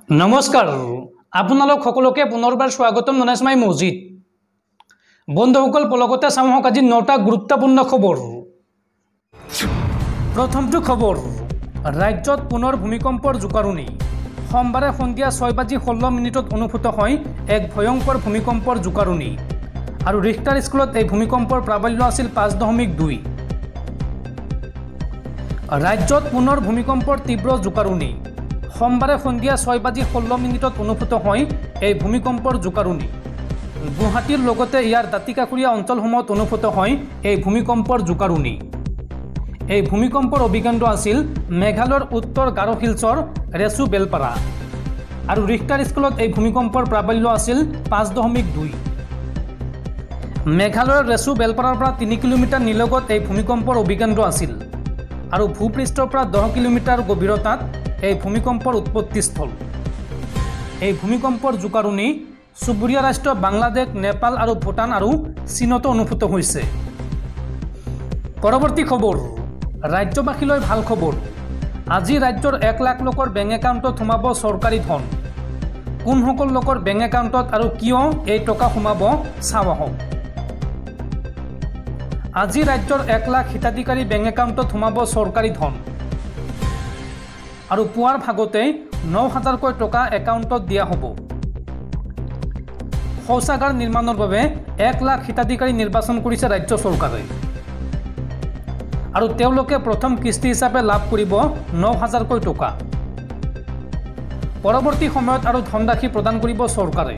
नमस्कार आपनालोक सकलोके पुनर्बार स्वागतम ननेशमाई मस्जिद बंधुসকল पलकते चाওক আজি 9টা गुरुत्वपूर्ण खबर। प्रथमটো खबर राज्यत पुनर भूमिकम्पर जुकारुनी सोमवारे सन्धिया 6:16 अनुभूत হয় एक भयंकर भूमिकम्पर जुकारुनी और रिक्टर स्केलत এই भूमिकम्पर प्राबल्य আছিল 5.2। राज्यत पुनर भूमिकम्पर तीव्र जुकारुनी सोमवारे सन्धिया 6:16 अनुभूत হয় এই भूमिकम्पर जुकारुनी गुवाहाटीर लगते यार दातिकाकुरिया अंचलসমূहत अनुभूत হয় এই भूमिकम्पर जुकारुनी। এই भूमिकम्पर अभिकेन्द्र आसिल मेघालयर उत्तर गारो हिल्सर रेसु बेलपारा और रिक्टर स्केलत এই भूमिकम्पर प्राबल्य आसिल 5.2। मेघालयर रेसु बेलपारार পৰা 3 किलोमीटर निलगत এই भूमिकम्पर अभिकेन्द्र आसिल और भूपृष्ठर পৰা 10 किलोमीटर गभीरतात এই भूमिकम्पर उत्पत्तिस्थल। এই भूमिकम्पर जुकारुनी चुबुरिया राष्ट्र बांग्लादेश नेपाल और भूटान और चीनतो अनुभूत होइसे। परवर्ती खबर राज्यबासीলৈ ভাল खबर আজি राज्यर 1 लाख लोकर बेंक एकाउंटत सोमाब सरकारी धन कोन सकल लोकर बेंक एकाउंटत और किय এই टका सोमाब চাও আহক। আজি राज्यर 1 लाख हिताधिकारी बेंक एकाउंटत सोमाब सरकारी धन और पुआर भागते 9,000 टका एकाउंटत दिया हब। शौचागार निर्माणर बारे 1 लाख हिताधिकारी निर्वाचन करिছে राज्य सरकारे और तेवलोके प्रथम किस्ती हिसाबे लाभ करिब 9,000 टका। परवर्ती समयत और धनराशि प्रदान करिब सरकारे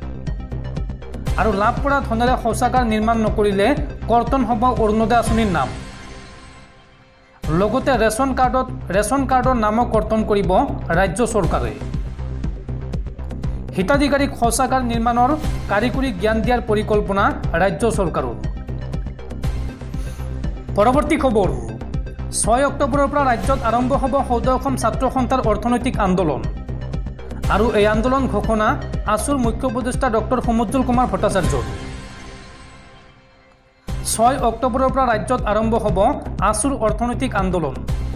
और लाभ কৰা धनेरे शौचागार निर्माण नकरिले कर्तन हब अरुणोदय आँचनिर नाम लगते रेशन कार्डर नाम कर्तन करिब राज्य सरकारे। हिताधिकारीक शौचागार निर्माणर कारिकरी ज्ञान दियार परिकल्पना राज्य सरकारों। परवर्ती खबर 6 अक्टोबरर পৰা राज्यत आरम्भ हब 14খন छात्र सन्थार अर्थनैतिक आंदोलन और এই आंदोलन घोषणा आसुर मुख्य उपदेष्टा डॉक्टर समज्जुल कुमार भट्टाचार्य। 6 अक्टोबरर পৰা राज्यत आरम्भ हब आसुर अर्थनैतिक आंदोलन।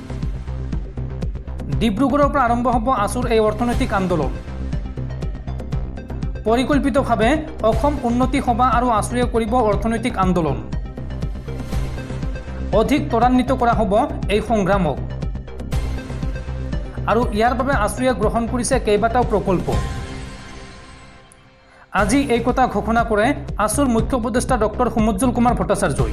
डिब्रुगढ़र পৰা आरम्भ हब आसुर এই अर्थनैतिक आंदोलन। परिकल्पितभावे অসম उन्नति सभा और आसुरे करिब अर्थनैतिक आंदोलन अधिक त्वरान्वित करा हब এই সংগ্ৰামক और ইয়াৰ বাবে आसुरे ग्रहण करिছে কেইবাটাও प्रकल्प। আজি এই কথা ঘোষণা करे आसुर मुख्य उपदेष्टा डॉक्टर समज्जुल कुमार भट्टाचार्य।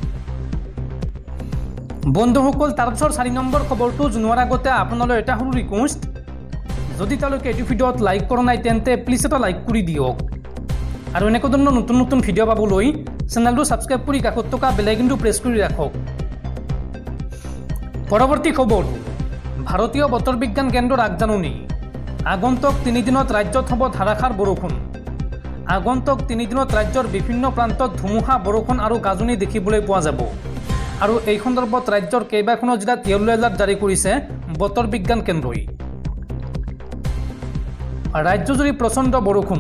बंधुসকল तारपिछर 4 নম্বৰ खबरটো জনোৱাৰ আগতে আপোনালৈ এটা সৰু ৰিকুৱেষ্ট যদি তালৈকে এই ভিডিঅ'ত লাইক কৰা নাই তেন্তে প্লিজ এটা লাইক কৰি দিয়ক আৰু এনেকুৱা ধৰণৰ নতুন নতুন ভিডিঅ' পাবলৈ চেনেলটো সাবস্ক্ৰাইব কৰি কাষত থকা বেল আইকনটো প্ৰেছ কৰি ৰাখক। পৰৱৰ্তী খবৰ ভাৰতীয় বতৰ বিজ্ঞান কেন্দ্ৰৰ আগজাননী আগন্তুক 3 দিনত ৰাজ্যত হ'ব ধাৰাসাৰ বৰষুণ। আগন্তুক 3 দিনত ৰাজ্যৰ বিভিন্ন প্ৰান্তত ধুমুহা বৰষুণ আৰু গাজনি দেখিবলৈ পোৱা যাব আৰু এই সন্দৰ্ভত ৰাজ্যৰ কেইবাখনো জিলাত ইয়েলো এলাৰ্ট জাৰি কৰিছে বতৰ বিজ্ঞান কেন্দ্ৰই। राज्यजुरी प्रचंड बरषुण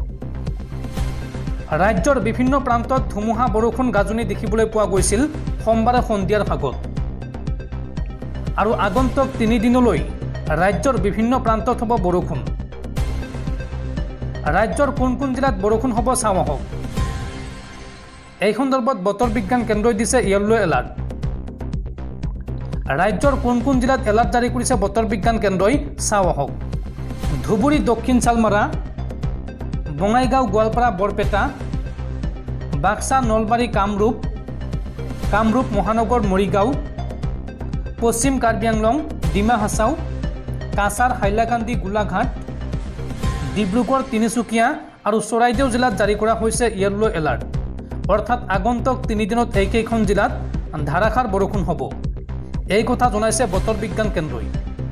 राज्यर विभिन्न प्रान्तत धुमुहा बरषुण गाजनी देखिবলৈ পোৱা গৈছিল सोमवारे सन्धियार भागत और आगंतुक 3 दिनলৈ राज्यर विभिन्न प्रान्तत হ'ব बरषुण। राज्यर कोन कोन जिलात बरषुण হ'ব চাও আহক। এই সন্দৰ্ভত বতৰ বিজ্ঞান কেন্দ্ৰই দিছে ইয়েলো এলাৰ্ট। राज्यर कोन कोन जिलात এলাৰ্ট জাৰি কৰিছে বতৰ বিজ্ঞান কেন্দ্ৰই চাও আহক। धुबुरी दक्षिण सालमारा बङाइगाव गोवालपारा बरपेटा बाक्सा नलबारी कामरूप महानगर मरिगाव पश्चिम कार्बी आंलं डिमा हासाव काछार हाइलाकान्दी गोलाघाट डिब्रुगढ़ तिनिचुकिया और चराइदेव जिलात जारी करा होइसे येलो एलार्ट अर्थात आगंतुक 3 दिनत এইকেইখন जिलात ধাৰাসাৰ बरषुण हब এই কথা জনাইছে বতৰ বিজ্ঞান কেন্দ্ৰই।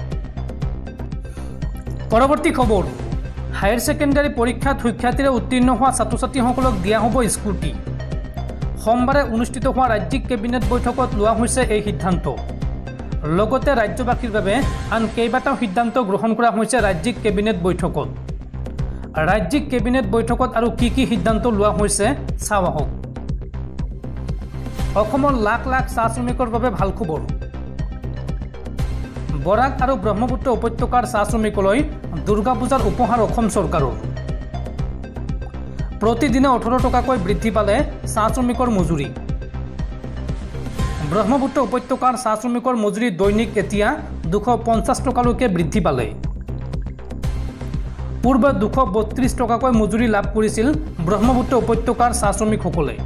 परवर्ती खबर हायर सेकेंडारी परीक्षात शिक्षार्थीरे उत्तीर्ण हुआ छात्र छात्रीসকলক দিয়া হ'ব स्कूटी। सोमवारे अनुष्ठित हुआ राज्यिक केबिनेट बैठकत लोৱা হৈছে এই সিদ্ধান্ত লগতে ৰাজ্যবাসীৰ বাবে আন কেইবাটাও সিদ্ধান্ত গ্ৰহণ কৰা হৈছে ৰাজ্যিক কেবিনেট বৈঠকত। ৰাজ্যিক কেবিনেট বৈঠকত আৰু কি সিদ্ধান্ত লোৱা হৈছে চাও আহক। অসমৰ লাখ লাখ চাহ শ্ৰমিকৰ বাবে ভাল খবৰ বৰাক আৰু ব্ৰহ্মপুত্ৰ উপত্যকাৰ চাহ শ্ৰমিকলৈ দুৰ্গা পূজাৰ উপহাৰ অসম চৰকাৰৰ। প্ৰতিদিনে 18 টকাকৈ বৃদ্ধি পালে চাহ শ্ৰমিকৰ মজুৰি। ব্ৰহ্মপুত্ৰ উপত্যকাৰ চাহ শ্ৰমিকৰ মজুৰি দৈনিক এতিয়া 250 টকালৈকে বৃদ্ধি পালে। পূৰ্বে 232 টকাকৈ মজুৰি লাভ কৰিছিল ব্ৰহ্মপুত্ৰ উপত্যকাৰ চাহ শ্ৰমিকসকলে।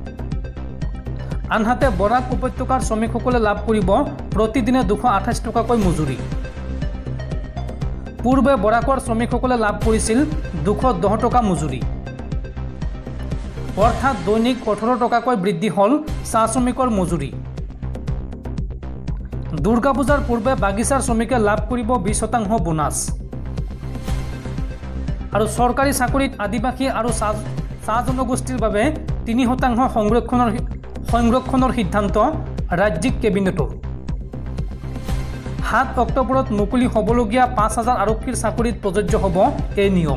আনহাতে বৰাক উপত্যকাৰ শ্ৰমিকসকলে লাভ কৰিব প্ৰতিদিনে 228 টকাকৈ মজুৰি। পূৰ্বে বৰাকৰ শ্ৰমিকসকলে লাভ কৰিছিল 210 টকা মজুৰি। অৰ্থাৎ দৈনিক 18 টকাকৈ বৃদ্ধি হ'ল চাহ শ্ৰমিকৰ মজুৰি। দুৰ্গা পূজাৰ পূৰ্বে বাগিচাৰ শ্ৰমিকে লাভ কৰিব 20% বোনাছ। আৰু চৰকাৰী চাকৰিত আদিবাসী আৰু চাহ জনগোষ্ঠীৰ বাবে 3% সংৰক্ষণৰ সিদ্ধান্ত ৰাজ্যিক কেবিনেটৰ। 7 অক্টোবৰত মুকলি হ'বলগীয়া 5000 আৰক্ষীৰ চাকৰিত প্ৰযোজ্য হ'ব এই নিয়ম।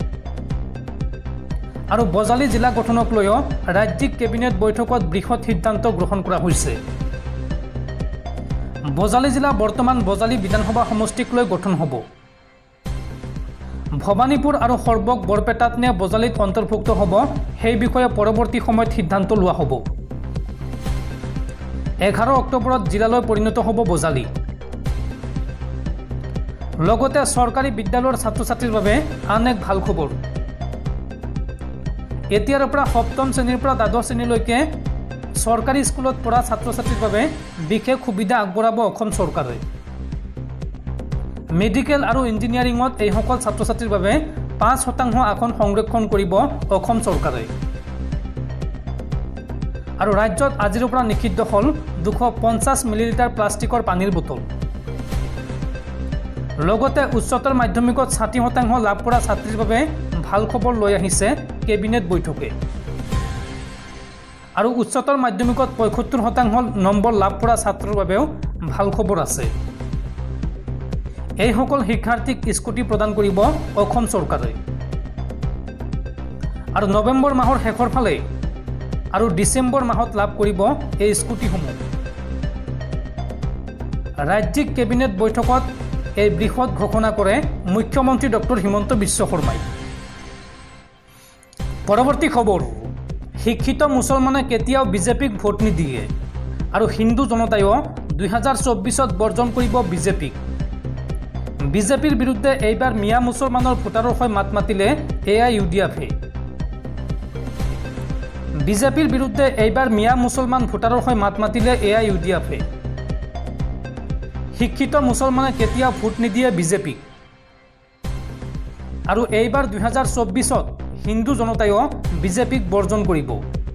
আৰু বজালী জিলা গঠনক লৈও ৰাজ্যিক কেবিনেট বৈঠকত বৃহৎ সিদ্ধান্ত গ্ৰহণ কৰা হৈছে। বজালী জিলা বৰ্তমান বজালী বিধানসভা সমষ্টিক লৈ গঠন হ'ব। ভৱানীপুৰ আৰু সৰ্বক বৰপেটাত নে বজালীত অন্তৰ্ভুক্ত হ'ব সেই বিষয়ে পৰৱৰ্তী সময়ত সিদ্ধান্ত লোৱা হ'ব। 11 অক্টোবৰত জিলালৈ পৰিণত হ'ব বজালী। লগতে চৰকাৰী বিদ্যালয়ৰ ছাত্ৰ ছাত্ৰীৰ বাবে আন এক ভাল খবৰ। এতিয়াৰ পৰা 7ম শ্ৰেণীৰ পৰা দ্বাদশ শ্ৰেণীলৈকে চৰকাৰী স্কুলত পঢ়া ছাত্ৰ ছাত্ৰীৰ বাবে বিশেষ সুবিধা আগবঢ়াব অসম চৰকাৰে। মেডিকেল আৰু ইঞ্জিনিয়াৰিঙত এইসকল ছাত্ৰ ছাত্ৰীৰ বাবে 5% আসন সংৰক্ষণ কৰিব অসম চৰকাৰে। আৰু ৰাজ্যত আজিৰ পৰা নিষিদ্ধ হ'ল 250 মিলিলিটাৰ প্লাষ্টিকৰ পানীৰ বটল। লগতে উচ্চতৰ মাধ্যমিকত 60% লাভ কৰা ছাত্ৰীৰ বাবে ভাল খবৰ লৈ আহিছে কেবিনেট বৈঠকে। আৰু উচ্চতৰ মাধ্যমিকত 75% নম্বৰ লাভ কৰা ছাত্ৰৰ বাবেও ভাল খবৰ আছে। এইসকল শিক্ষাৰ্থীক স্কুটি প্ৰদান কৰিব অসম চৰকাৰে। আৰু নৱেম্বৰ মাহৰ শেষৰ ফালে আৰু ডিচেম্বৰ মাহত লাভ কৰিব এই স্কুটিসমূহ। ৰাজ্যিক কেবিনেট বৈঠকত এই বৃহৎ ঘোষণা কৰে মুখ্যমন্ত্ৰী ডক্টৰ হিমন্ত বিশ্ব শৰ্মাই। পৰৱৰ্তী খবৰ, শিক্ষিত মুছলমানে কেতিয়াও বিজেপিক ভোট নিদিয়ে আৰু হিন্দু জনতায়ো 2024ত বৰ্জন কৰিব বিজেপিক। বিজেপিৰ বিৰুদ্ধে এইবাৰ মিয়া মুছলমানৰ ভোটাৰৰ হৈ মাত মাতিলে AIUDF-এ। বিজেপিৰ বিৰুদ্ধে এইবাৰ মিয়া মুছলমান ভোটাৰৰ হৈ মাত মাতিলে AIUDF-এ। শিক্ষিত মুছলমানে কেতিয়াও ভোট নিদিয়ে বিজেপিক আৰু এইবাৰ 2024ত হিন্দু জনতায়ো বিজেপিক বৰ্জন কৰিব।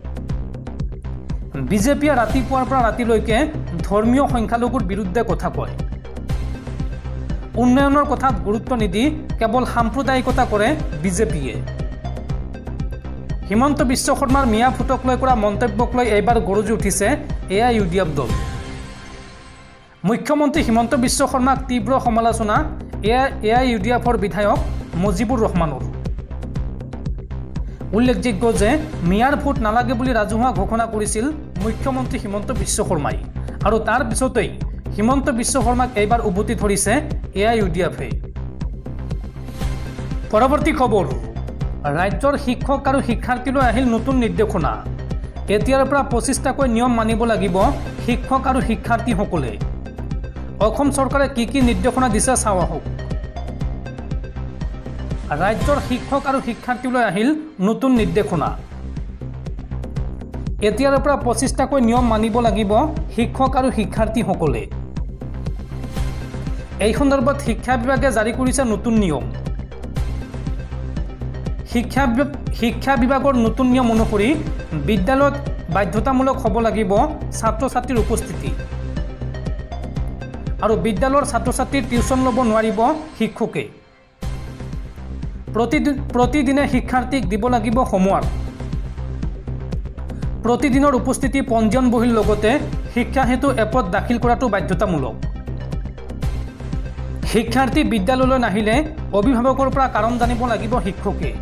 বিজেপিয়ে ৰাতিপুৱাৰ পৰা ৰাতিলৈকে ধৰ্মীয় সংখ্যালঘুৰ বিৰুদ্ধে কথা কয়। উন্নয়নৰ কথাত গুৰুত্ব নিদি কেৱল সাম্প্ৰদায়িকতা কৰে বিজেপিয়ে। হিমন্ত বিশ্ব শৰ্মাৰ মিয়া ভোটক লৈ কৰা মন্তব্যক লৈ এইবাৰ গৰজি উঠিছে AIUDF দল। মুখ্যমন্ত্ৰী হিমন্ত বিশ্ব শৰ্মাক তীব্ৰ সমালোচনা AIUDF-ৰ বিধায়ক মুজিবুৰ ৰহমানৰ। উল্লেখযোগ্য যে মিয়াৰ ভোট নালাগে বুলি ৰাজহুৱা ঘোষণা কৰিছিল মুখ্যমন্ত্ৰী হিমন্ত বিশ্ব শৰ্মাই আৰু তাৰ পিছতেই হিমন্ত বিশ্ব শৰ্মাক এইবাৰ উভতি ধৰিছে AIUDF-এ। পৰৱৰ্তী খবৰ, ৰাজ্যৰ শিক্ষক আৰু শিক্ষাৰ্থীলৈ আহিল নতুন নিৰ্দেশনা। এতিয়াৰ পৰা 25টাকৈ নিয়ম মানিব লাগিব শিক্ষক আৰু শিক্ষাৰ্থীসকলে। অসম চৰকাৰে কি কি নিৰ্দেশনা দিছে চাওঁ আহক। ৰাজ্যৰ শিক্ষক আৰু শিক্ষাৰ্থীলৈ আহিল নতুন নিৰ্দেশনা। এতিয়াৰ পৰা 25টাকৈ নিয়ম মানিব লাগিব শিক্ষক আৰু শিক্ষাৰ্থীসকলে। এই সন্দৰ্ভত শিক্ষা বিভাগে জাৰি কৰিছে নতুন নিয়ম। শিক্ষা বিভাগৰ নতুন নিয়ম অনুসৰি বিদ্যালয়ত বাধ্যতামূলক হ'ব লাগিব ছাত্ৰ ছাত্ৰীৰ উপস্থিতি আৰু বিদ্যালয়ৰ ছাত্ৰ ছাত্ৰীৰ টিউচন ল'ব নোৱাৰিব শিক্ষকে। প্ৰতিদিনে শিক্ষাৰ্থীক দিব লাগিব হোমৱৰ্ক। প্ৰতিদিনৰ উপস্থিতি পঞ্জীয়ন বহীৰ লগতে শিক্ষা হেতু এপত দাখিল কৰাটো বাধ্যতামূলক। শিক্ষাৰ্থী বিদ্যালয়লৈ নাহিলে অভিভাৱকৰ পৰা কাৰণ জানিব লাগিব শিক্ষকে।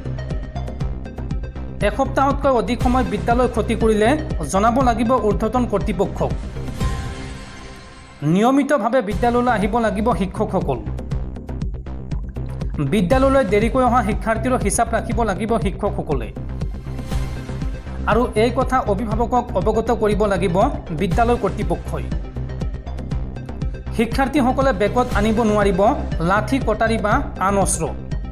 এসপ্তাহতকৈ অধিক সময় বিদ্যালয় ক্ষতি কৰিলে জনাব লাগিব ঊৰ্ধ্বতন কৰ্তৃপক্ষক। নিয়মিতভাৱে বিদ্যালয়লৈ আহিব লাগিব শিক্ষকসকল। বিদ্যালয়লৈ দেৰিকৈ অহা শিক্ষাৰ্থীৰ হিচাপ ৰাখিব লাগিব শিক্ষকসকলে। আৰু এই কথা অভিভাৱকক অৱগত কৰিব লাগিব বিদ্যালয় কৰ্তৃপক্ষই। শিক্ষাৰ্থীসকলে বেগত আনিব নোৱাৰিব লাঠি কটাৰী বা আন অস্ত্ৰ।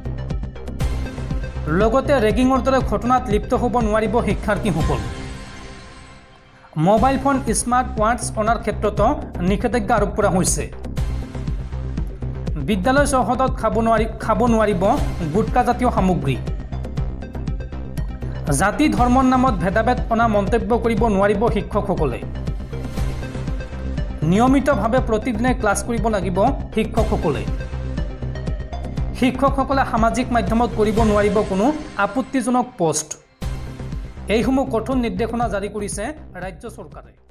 লগতে ৰেগিঙৰ দৰে ঘটনাত লিপ্ত হ'ব নোৱাৰিব শিক্ষাৰ্থীসকল। মোবাইল ফোন স্মাৰ্ট ৱাটছ অনাৰ ক্ষেত্ৰতো নিষেধাজ্ঞা আৰোপ কৰা হৈছে। বিদ্যালয় চৌহদত খাব নোৱাৰিব গুটকাজাতীয় সামগ্ৰী। জাতি ধৰ্মৰ নামত ভেদাভেদ অনা মন্তব্য কৰিব নোৱাৰিব শিক্ষকসকলে। নিয়মিতভাৱে প্ৰতিদিনে ক্লাছ কৰিব লাগিব শিক্ষকসকলে। শিক্ষকসকলে সামাজিক মাধ্যমত কৰিব নোৱাৰিব কোনো আপত্তিজনক পোষ্ট। এইসমূহ কঠোৰ নিৰ্দেশনা জাৰি কৰিছে ৰাজ্য চৰকাৰে।